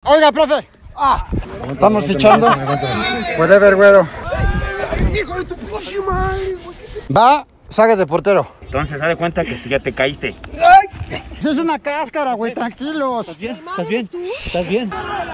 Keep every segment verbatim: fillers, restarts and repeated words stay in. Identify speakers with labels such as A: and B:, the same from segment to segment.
A: Oiga, profe. Ah, estamos fichando. Whatever, güero. Hijo de tu pinche madre, güey. Va, saque de portero.
B: Entonces, haz de cuenta que ya te caíste.
A: Es una cáscara, güey, tranquilos.
C: ¿Estás bien? ¿Estás bien? ¿Estás bien?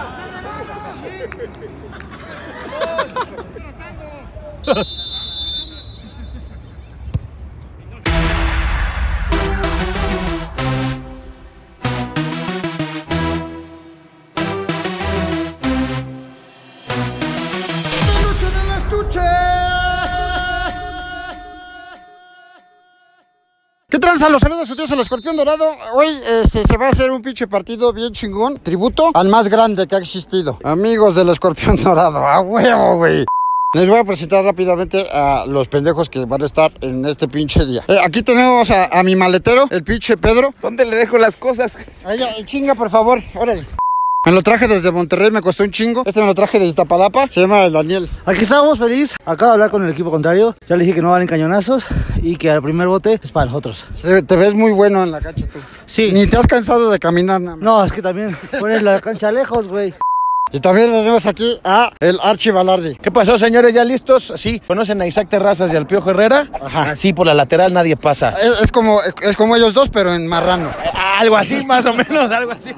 A: ¿Qué tranza? Los saludos a su tío, el escorpión dorado. Hoy este, se va a hacer un pinche partido bien chingón. Tributo al más grande que ha existido. Amigos del escorpión dorado, a huevo, güey. Les voy a presentar rápidamente a los pendejos que van a estar en este pinche día. Eh, aquí tenemos a, a mi maletero, el pinche Pedro.
D: ¿Dónde le dejo las cosas?
A: Ahí, chinga, por favor, órale. Me lo traje desde Monterrey, me costó un chingo. Este me lo traje de Iztapalapa, se llama el Daniel.
C: Aquí estamos, feliz. Acabo de hablar con el equipo contrario. Ya le dije que no valen cañonazos y que al primer bote es para nosotros.
A: Sí, te ves muy bueno en la cancha tú.
C: Sí.
A: Ni te has cansado de caminar nada más.
C: No, es que también pones la cancha lejos, güey.
A: Y también tenemos aquí a el Archie Balardi.
D: ¿Qué pasó, señores? ¿Ya listos? Sí. ¿Conocen a Isaac Terrazas y al Piojo Herrera?
A: Ajá.
D: Sí, por la lateral nadie pasa.
A: Es, es, como, es como ellos dos, pero en marrano.
D: Eh, algo así, más o menos, algo así.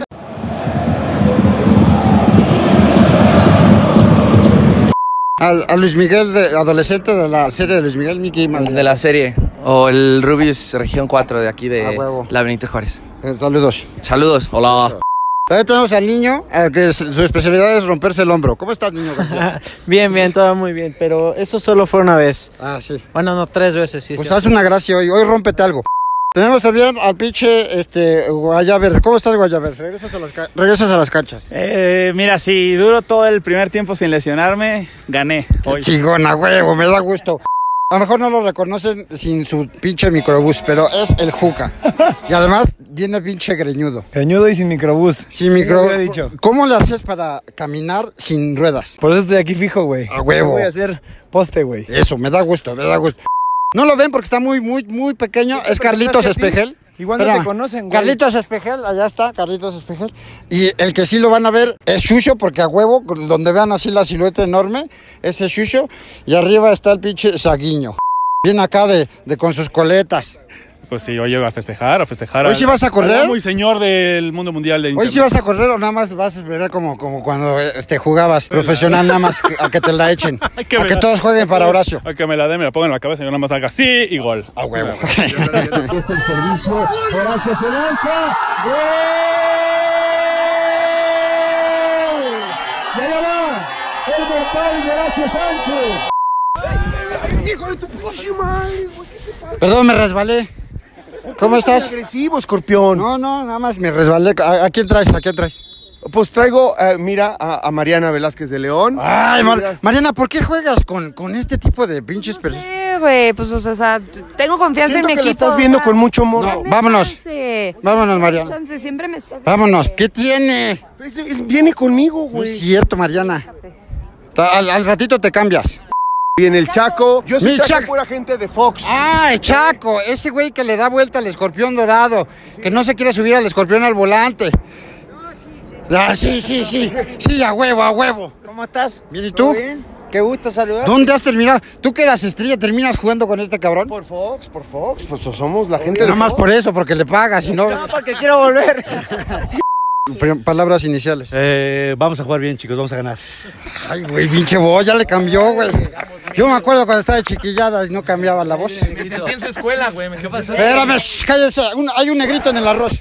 A: A, a Luis Miguel, de, adolescente de la serie de Luis Miguel, Mickey Mal.
E: De la serie, o el Rubius Región cuatro de aquí
A: A
E: de
A: huevo.
E: la Benito Juárez.
A: Eh, saludos.
E: Saludos, hola.
A: También tenemos al niño, eh, que es- su especialidad es romperse el hombro. ¿Cómo estás, niño? García?
F: Bien, bien, todo muy bien, pero eso solo fue una vez.
A: Ah, sí.
F: Bueno, no, tres veces, sí.
A: Pues
F: sí.
A: haz una gracia hoy, hoy rómpete algo. Tenemos también al pinche este, Guayaber. ¿Cómo estás, Guayaber? Regresas a las, ca- regresas a las canchas.
G: Eh, mira, si duro todo el primer tiempo sin lesionarme, gané hoy.
A: Chingona, huevo, me da gusto. A lo mejor no lo reconocen sin su pinche microbús, pero es el Juca. Y además viene pinche greñudo.
H: Greñudo y sin microbús.
A: Sin micro...
H: hubiera dicho.
A: ¿Cómo le haces para caminar sin ruedas?
H: Por eso estoy aquí fijo, güey.
A: A huevo.
H: Voy a hacer poste, güey.
A: Eso, me da gusto, me da gusto. No lo ven porque está muy, muy, muy pequeño. Es Carlitos
H: gracias a ti.
A: Espejel.
H: Igual no
A: Espérame.
H: te conocen, güey.
A: Carlitos Espejel, allá está, Carlitos Espejel. Y el que sí lo van a ver es Shusho, porque a huevo, donde vean así la silueta enorme, ese es Shusho. Y arriba está el pinche Saguiño. Viene acá de, de con sus coletas.
G: Pues sí, oye, a festejar, a festejar.
A: ¿Hoy
G: al-
A: sí vas a correr?
G: al Muy señor del mundo mundial de
A: ¿Hoy
G: internet.
A: sí vas a correr o nada más vas a esperar como, como cuando este, jugabas profesional, nada más que- a que te la echen?
G: Ay, que
A: A
G: me
A: que
G: la-
A: todos jueguen para Horacio.
G: A que me la dé, me la pongo en la cabeza y yo nada más haga así y gol.
A: A huevo.
C: Aquí está el servicio. Horacio se lanza. ¡Gol! ¡Y allá va! El mortal de Horacio Sánchez.
D: Hijo de tu pinche madre, güey.
A: Perdón, me resbalé. ¿Cómo estás?
D: Agresivo, escorpión.
A: No, no, nada más me resbalé. ¿A, a quién traes? ¿A quién traes?
D: Pues traigo, eh, mira, a, a Mariana Velázquez de León.
A: Ay, Mar- Mariana, ¿por qué juegas con, con este tipo de pinches personas?
I: Sí, güey, pues o sea, o sea, tengo confianza
D: Siento
I: en mi
D: que lo
I: equipo.
D: estás viendo
I: o sea,
D: con mucho amor.
A: No, vámonos.
I: chance.
A: Vámonos, Mariana.
I: Chance, siempre me estás...
A: Vámonos. ¿Qué tiene?
D: Es- es- viene conmigo,
A: No es
D: güey.
A: cierto, Mariana. Ta- Al, al ratito te cambias.
D: Viene el Chaco. Yo soy
A: Mi
D: Chaco,
A: Chaco.
D: pura gente de Fox.
A: ¡Ay, Chaco! Ese güey que le da vuelta al escorpión dorado. Que no se quiere subir al escorpión al volante. Ah, sí, sí, sí. Sí, a huevo, a huevo.
F: ¿Cómo estás?
A: Bien, ¿y tú?
F: Bien. Qué gusto saludar.
A: ¿Dónde has terminado? ¿Tú que eras estrella terminas jugando con este cabrón?
D: Por Fox, por Fox. Pues somos la gente de
A: Nada más
D: Fox.
A: por eso, porque le pagas, si no...
F: No, porque quiero volver.
A: Palabras iniciales.
C: Eh, vamos a jugar bien, chicos, vamos a ganar.
A: Ay, güey, pinche voz, ya le cambió, güey. Yo me acuerdo cuando estaba de chiquillada y no cambiaba la voz.
E: Me sentí en su escuela, güey. ¿Qué pasó?
A: Espérame, shh, cállese. Un- hay un negrito en el arroz.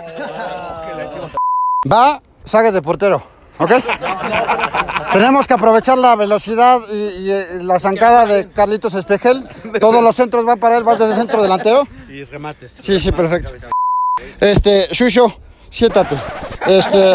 A: Va, saque de portero, ¿ok? Tenemos que aprovechar la velocidad y, y, eh, la zancada de Carlitos Espejel. Todos los centros van para él, vas desde el centro delantero.
C: Y remates.
A: Sí, sí, perfecto. Este, Shusho, siéntate. Este...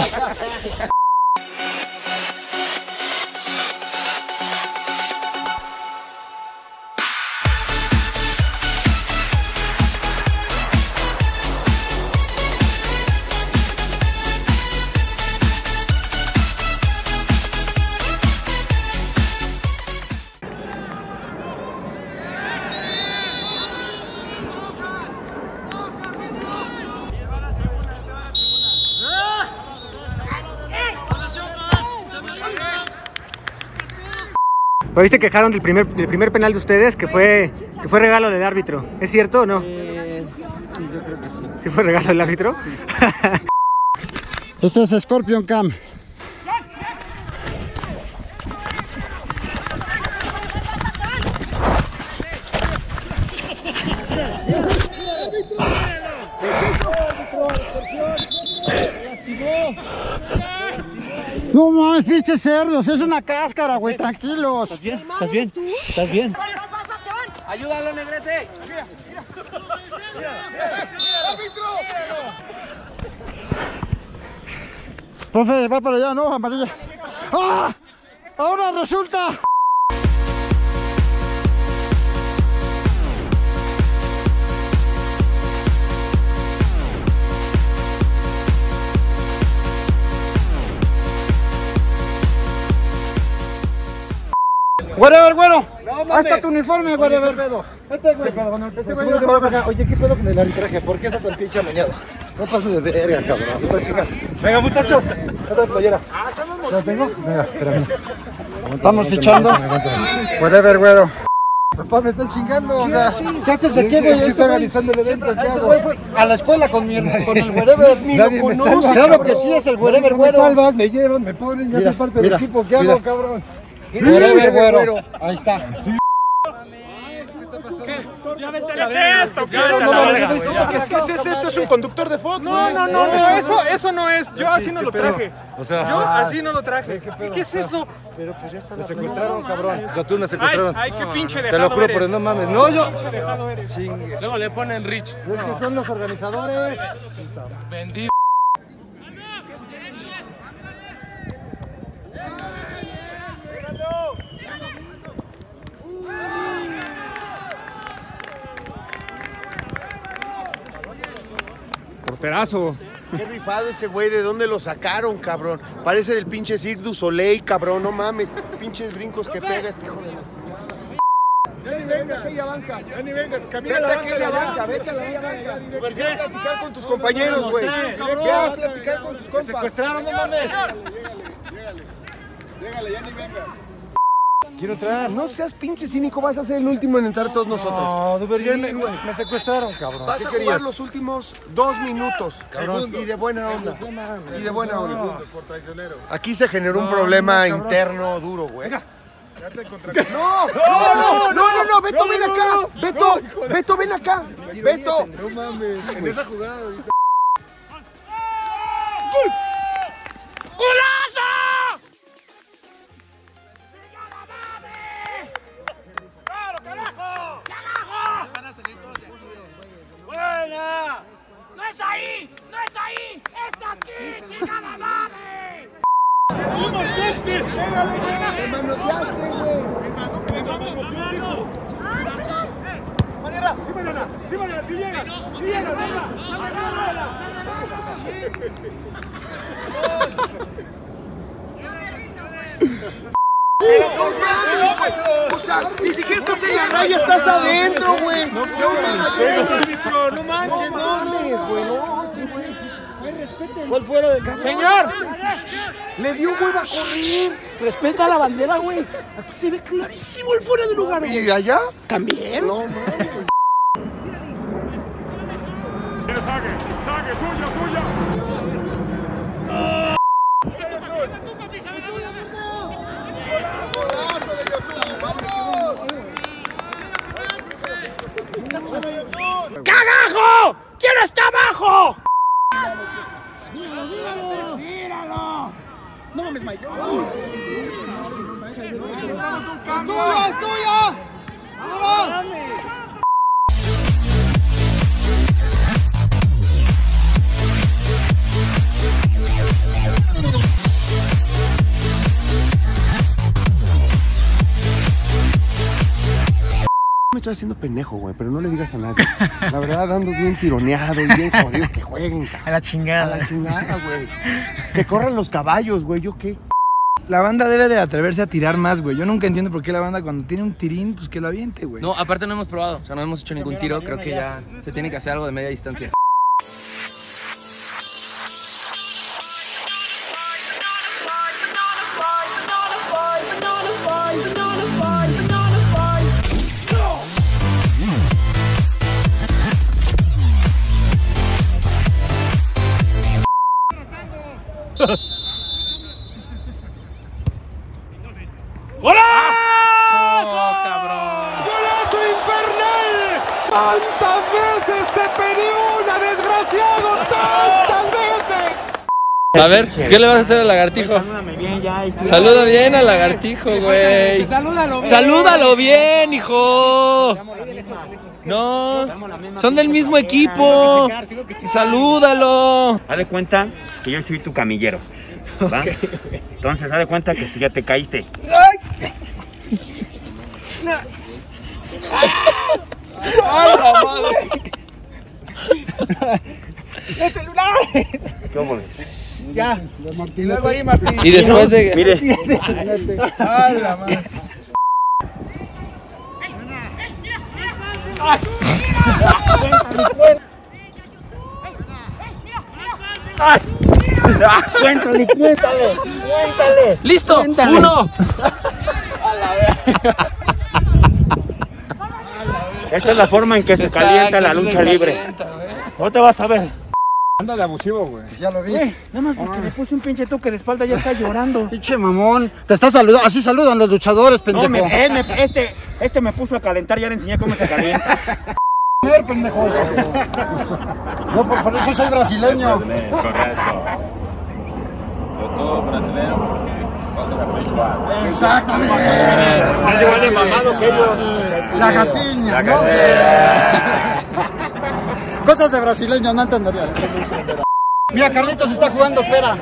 J: Hoy se quejaron del primer, del primer penal de ustedes, que fue, que fue regalo del árbitro. ¿Es cierto o no?
F: Eh, sí, yo creo que sí.
J: ¿Sí fue regalo del árbitro?
A: Esto es Scorpion Cam. No mames, pinches cerdos, es una cáscara, güey, tranquilos.
C: ¿Estás bien? ¿Estás bien? ¿Estás bien?
E: Ayúdalo, Negrete.
A: Profe, va para allá, ¿no? Amarilla. ¡Ah! ¡Ahora resulta! Whatever, güero. No, ahí está tu uniforme, whatever. Vete, güey. Ese güey ya.
H: Oye, ¿qué pedo con el arbitraje? ¿Por qué está tan pinche amañado? No pases de verga, cabrón. Está chica. Venga, muchachos. Esta playera. ¿La tengo? Venga, espérame.
A: Estamos fichando. Whatever, güero.
H: Papá, me están chingando, o sea.
A: ¿Qué haces de qué, güey?
H: Estoy organizando el evento. ¿Qué hago?
A: A la escuela con, mi, con el wherever. Ni
H: Nadie
A: lo
H: me
A: conoce.
H: salva,
A: Claro
H: cabrón.
A: que sí, es el wherever,
H: Me
A: güero.
H: salvas, me llevan, me ponen, ya
A: Mira,
H: soy parte del
A: mira,
H: equipo. ¿Qué
A: mira.
H: hago, cabrón?
A: Wherever, güero. Ahí está.
G: ¿Qué es esto? ¿Qué es
D: ¿Qué es esto? ¿Es un conductor de Fox?
K: No, no, no, no, eso, eso no es. Yo así no lo traje.
H: O sea,
K: Yo así no lo traje. ¿Qué es eso?
H: Pero pues ya está. Me secuestraron, cabrón. O sea, tú me secuestraron.
K: Ay, qué pinche
H: Te lo
K: dejado
H: juro,
K: eres.
H: pero no mames. No, yo.
K: Pinche dejado eres.
H: Chingues.
E: Luego le ponen Rich.
H: Es que son los organizadores.
E: Bendito.
G: Porterazo.
D: Qué rifado ese güey, ¿de dónde lo sacaron, cabrón? Parece del pinche Cirque du Soleil, cabrón, no mames. Pinches brincos que pega este hijo de...
H: Ya ni venga, aquella banca. Ya ni vengas, camina
D: Vete
H: la
D: a aquella banca, vete a la aquella banca. Ve a platicar con tus compañeros, güey. Ve a platicar con tus compas.
H: Secuestraron, no mames. Llégale, ya ni venga. Quiero entrar.
D: No seas pinche cínico, vas a ser el último en entrar todos nosotros.
H: No, Duvergé,
D: Sí,
H: me,
D: güey.
H: me secuestraron, cabrón.
D: Vas
H: ¿Qué
D: a
H: querías?
D: jugar los últimos dos minutos, cabrón, y de buena onda. Y de buena onda. Aquí se generó un
H: No,
D: problema
H: no, cabrón.
D: interno duro, güey.
H: No,
D: No, no, no, no, no, Beto, ven acá. Beto, Beto, ven acá. Beto.
H: No mames. En esa jugada.
K: ¡Buena! ¡No es ahí! ¡No es ahí! ¡Es aquí! ¡Chingada madre!
D: Me manoseaste, güey.
K: ¡Mariana! ¡Sí, Mariana! ¡Sí, Mariana! ¡Sí llega! ¡Sí llega! ¡Venga!
D: O sea, ni siquiera estás en la raya, estás adentro, güey. No manches, árbitro, no manches, no mames, güey. No,
K: ¿Cuál fuera de cancha? ¡Señor!
D: le dio hueva a correr.
K: Respeta la bandera, güey. Aquí se ve clarísimo el fuera de lugar, güey.
D: ¿Y allá?
K: ¿También?
D: No, mames.
K: ¡Saque! ¡Saque! ¡Suya, suya! ¡Cagajo! ¿Quién está abajo? ¡Míralo! ¡Míralo! No mames, Mike.
D: ¡Es tuya, es tuya! ¡Vamos! Me estoy haciendo pendejo, güey, pero no le digas a nadie. La verdad, ando bien tironeado y bien jodido. Que jueguen, cabrón.
F: A la chingada.
D: A la chingada, güey. Que corran los caballos, güey. ¿Yo qué?
H: La banda debe de atreverse a tirar más, güey. Yo nunca entiendo por qué la banda cuando tiene un tirín, pues que lo aviente, güey.
E: No, aparte no hemos probado, o sea, no hemos hecho ningún tiro, creo que ya se tiene que hacer algo de media distancia.
K: Banana, banana, banana, banana, banana, banana, ¡Golazo, cabrón! ¡Golazo infernal! ¡Tantas veces te pedí una, desgraciado! ¡Tantas veces!
E: A ver, ¿qué le vas a hacer al lagartijo?
B: Salúdame bien, ya. Es que...
E: Saluda bien al lagartijo, güey.
K: Salúdalo bien.
E: Salúdalo bien, hijo. No, son del mismo equipo. Salúdalo.
B: Haz de cuenta que yo soy tu camillero, ¿va? Okay. Entonces, haz de cuenta que ya te caíste.
K: ¡Ay! No. ¡Ay, la madre! ¡El celular!
B: ¿Qué hombre?
K: Ya. Y luego ahí, Martín.
E: Y después de...
B: Mire.
K: ¡Ay, la madre! ¡Ay! ¡Ay! ¡Cuéntale, cuéntale! ¡Cuéntale!
E: ¡Listo!
K: Cuéntale.
E: ¡Uno!
B: Esta es la forma en que se
E: Exacto,
B: calienta la lucha libre.
E: Calienta,
B: ¿Cómo te vas a ver?
H: Anda de abusivo, güey.
A: Ya lo vi.
B: Güey, nada más porque le puse un pinche toque de espalda ya está llorando.
A: Pinche mamón. Te está saludando. Así saludan los luchadores, pendejo.
B: No, me, él me, este, este me puso a calentar, ya le enseñé cómo se calienta.
A: Ver, pendejo eso. No, por, por eso soy brasileño.
L: Es correcto. Sobre todo brasileño porque va a ser a feijoada.
A: Exactamente.
B: Es igual de mamado que ellos.
A: La gatiña, ¿no? Cosas de brasileño, no entendería. Mira, Carlitos está jugando pera.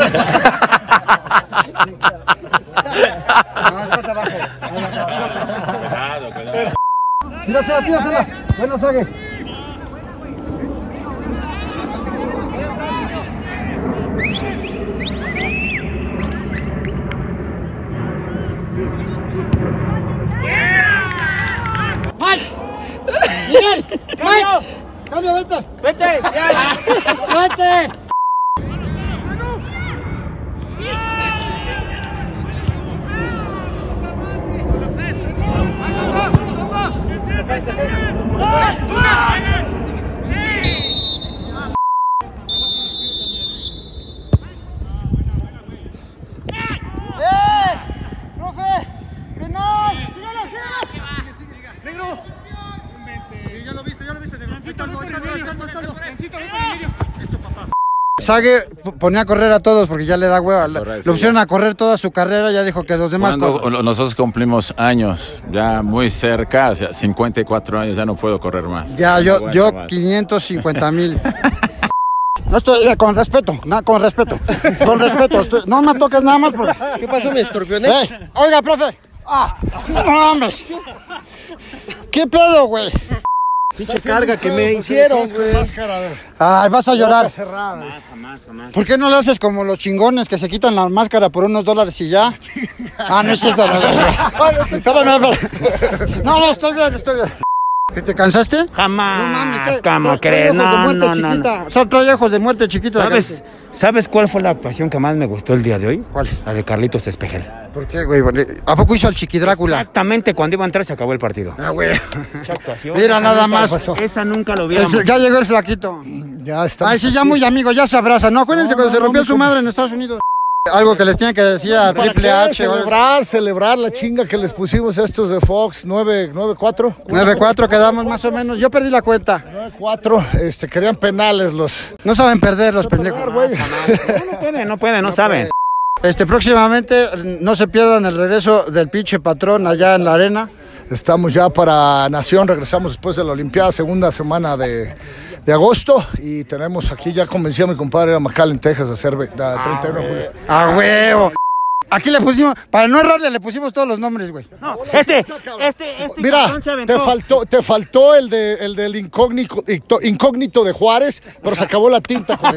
A: No, después abajo.
L: Cuidado, cuidado.
A: Tírasela, tírasela. Buena sague. ¡Mike! ¡Miguel! ¡Mike! ¡Cambio, vete!
K: ¡Vete! ¡Ya!
A: ¡Vete! Sague ponía a correr a todos porque ya le da hueva. Lo pusieron a correr toda su carrera, ya dijo que los demás...
L: Cuando nosotros cumplimos años, ya muy cerca, o sea, cincuenta y cuatro años, ya no puedo correr más.
A: Ya, yo,
L: no
A: yo
L: más.
A: quinientos cincuenta mil. No estoy, eh, con respeto, na, con respeto, con respeto. Estoy, no me toques nada más porque...
E: ¿Qué pasó, mi escorpión?
A: Eh, oiga, profe. Ah, no mames. ¿Qué pedo, güey?
H: Pinche carga que me hicieron, güey.
A: Ay, vas a llorar.
B: Jamás, jamás, jamás.
A: ¿Por qué no lo haces como los chingones que se quitan la máscara por unos dólares y ya? Ah, no es cierto. No, espérame, espérame. No, no, estoy bien, estoy bien. ¿Que te cansaste?
B: Jamás,
A: No mames, trae-
B: ¿cómo
A: trae- trae
B: crees?
A: ojos de
B: No,
A: muerte
B: no, no,
A: chiquita.
B: no.
A: O sea, trae ojos de muerte chiquita.
B: ¿Sabes, ¿Sabes cuál fue la actuación que más me gustó el día de hoy?
A: ¿Cuál?
B: La de Carlitos Espejel.
A: ¿Por qué, güey? ¿A poco hizo al Chiquidrácula?
B: Exactamente, cuando iba a entrar se acabó el partido.
A: Ah, güey.
B: Mucha actuación.
A: Mira
B: Esa
A: nada
B: nunca-
A: más.
B: Esa nunca lo
A: El
B: hubiéramos.
A: fla- ya llegó el flaquito.
H: Ya está.
A: Ay, sí, ya muy amigos, ya se abrazan. No, acuérdense
H: No,
A: cuando
H: no,
A: se rompió
H: no,
A: su
H: no.
A: madre en Estados Unidos. Algo que les tiene que decir a
H: ¿Para
A: Triple
H: qué?
A: H. o algo.
H: Celebrar, celebrar la chinga que les pusimos a estos de Fox, nueve cuatro.
A: nueve cuatro quedamos más o menos. Yo perdí la cuenta.
H: nueve cuatro, este, querían penales los...
A: No saben perder los pendejos.
H: güey.
B: No, no puede, no puede, no, sabe.
A: Este, próximamente, no se pierdan el regreso del pinche patrón allá en la arena.
H: Estamos ya para Nación, regresamos después de la Olimpiada, segunda semana de, de agosto. Y tenemos aquí, ya convencí a mi compadre a McAllen, Texas, a hacer ve- a treinta y uno de julio.
A: ¡A huevo! Aquí le pusimos, para no errarle, le pusimos todos los nombres, güey.
B: No, este, este, este
H: Mira,
B: cabrón se aventó.
H: te faltó, te faltó el, de, el del incógnito, incógnito de Juárez, pero se acabó la tinta. Con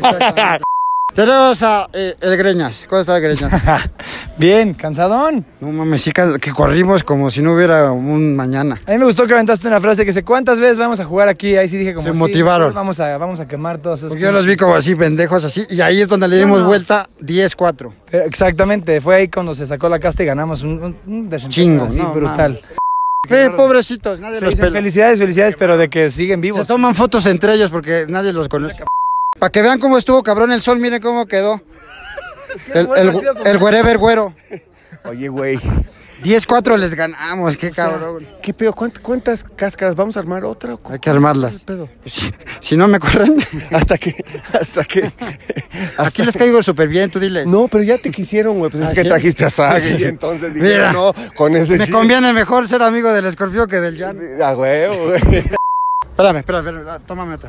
A: Tenemos a eh, el Greñas. ¿Cómo está el Greñas?
G: Bien, cansadón.
A: No mames, sí que que corrimos como si no hubiera un mañana.
G: A mí me gustó que aventaste una frase que dice, ¿cuántas veces vamos a jugar aquí? Ahí sí dije como
A: Se
G: sí,
A: motivaron.
G: Vamos a, vamos a quemar todos esos...
A: Porque yo los vi como así, pendejos así, y ahí es donde le dimos vuelta diez cuatro.
G: Eh, Exactamente, fue ahí cuando se sacó la casta y ganamos un, un, un desempeño
A: Chingo,
G: así,
A: no,
G: brutal.
A: Eh, pobrecitos, nadie
G: Se
A: los
G: dicen
A: pela.
G: felicidades, felicidades, pero de que siguen vivos.
A: Se toman fotos entre ellos porque nadie los conoce. Para que vean cómo estuvo cabrón el sol, miren cómo quedó. El, el, el wherever güero.
D: Oye, güey.
A: diez cuatro les ganamos, qué
D: O sea,
A: cabrón.
D: ¿Qué pedo? ¿Cuántas, ¿Cuántas cáscaras? ¿Vamos a armar otra? ¿O
A: Hay que armarlas.
D: ¿Qué pedo?
A: Si, si no me corren.
D: Hasta que, hasta que.
A: Aquí les caigo súper bien, tú diles.
D: No, pero ya te quisieron, güey. Pues es
A: ¿Ah,
D: que
A: sí?
D: trajiste a Sage y entonces dije,
A: Mira,
D: no, con ese
A: me
D: chip.
A: conviene mejor ser amigo del escorpión que del llano.
D: A huevo, güey.
A: Espérame, espérame, espérame, tómame otra.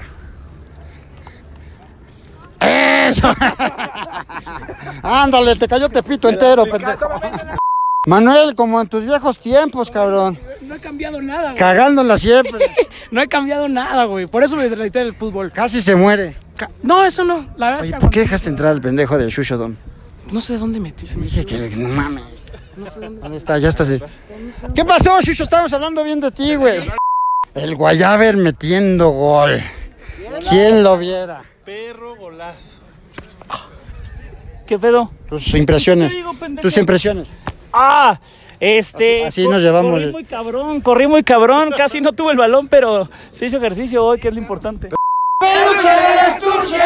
A: ¡Eso! Ándale, te cayó Tepito entero, pendejo. Manuel, como en tus viejos tiempos, cabrón.
M: No he cambiado nada, güey.
A: Cagándola siempre.
M: No he cambiado nada, güey. Por eso me retiré del fútbol.
A: Casi se muere.
M: Ca no, eso no. La verdad
A: Oye,
M: es que...
A: ¿por qué dejaste entrar al pendejo del Shushodom?
M: No sé de dónde metí.
A: Dije que no mames.
M: No sé dónde
A: ¿Dónde está? Ya estás. ¿Qué pasó, Shusho? Estábamos hablando bien de ti, güey. El Guayaber metiendo gol. ¿Quién lo viera?
G: Perro golazo. ¿Qué pedo?
A: Tus impresiones.
G: ¿Qué digo, pendejo?
A: Tus impresiones.
G: Ah, este...
A: Así, así nos llevamos.
G: Corrí muy cabrón, corrí muy cabrón. Casi no tuve el balón, pero se hizo ejercicio hoy, que es lo importante.
A: ¡Peluche del estuche!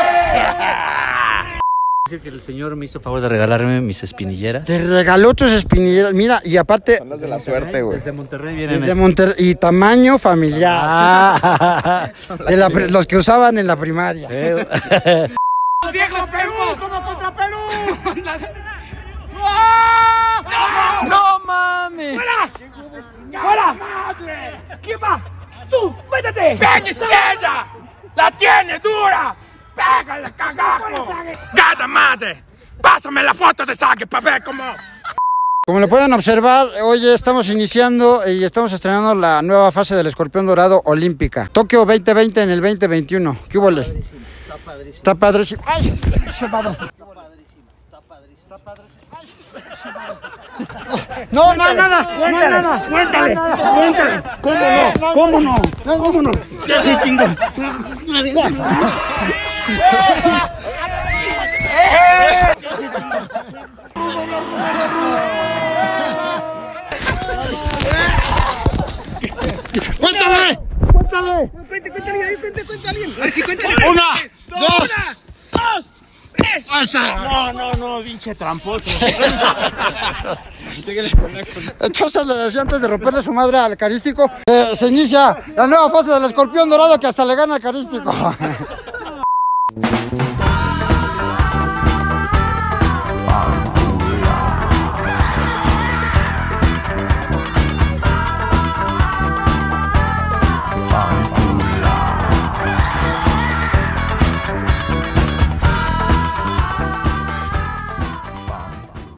N: Decir que el señor me hizo favor de regalarme mis espinilleras.
A: Te regaló tus espinilleras. Mira, y aparte...
D: Son las de la suerte, güey.
N: Desde Monterrey vienen
A: Desde
N: este.
A: Monterrey. Y tamaño familiar.
N: Ah.
A: De la, los que usaban en la primaria.
N: Eh.
K: ¡Los viejos Perú! ¡Como contra Perú! ¡No!
M: ¡No mames!
K: ¡Fuera! ¡Fuera! ¡Madre! ¿Quién va? ¡Tú! ¡Métete! ¡Ven izquierda! ¡La tiene dura! ¡Pégale, cagajo! ¡Gata madre! ¡Pásame la foto de Sage para ver cómo!
A: Como lo pueden observar, hoy estamos iniciando y estamos estrenando la nueva fase del Escorpión Dorado Olímpica. Tokio veinte veinte en el veinte veintiuno. ¿Qué hubo? Está padrísimo. Está padrísimo. ¡Ay! Está padrísimo. Está padrísimo. Está padrísimo. No, no hay nada. No hay nada.
K: Cuéntale, cuéntale. ¿Cómo no? ¿Cómo no? ¿Cómo no?
M: Ya sí, chingo.
K: ¡Cuéntale! ¡Cuéntale!
M: Cuente, cuéntale ahí, cuente, cuéntale. A ver si cuéntale.
K: ¡Una! ¡Dos!
M: ¡Una! ¡Dos! ¡Tres!
K: No, no, no, pinche tramposo.
A: Entonces le decía antes de romperle su madre al Carístico, eh, se inicia la nueva fase del Escorpión Dorado que hasta le gana al Carístico.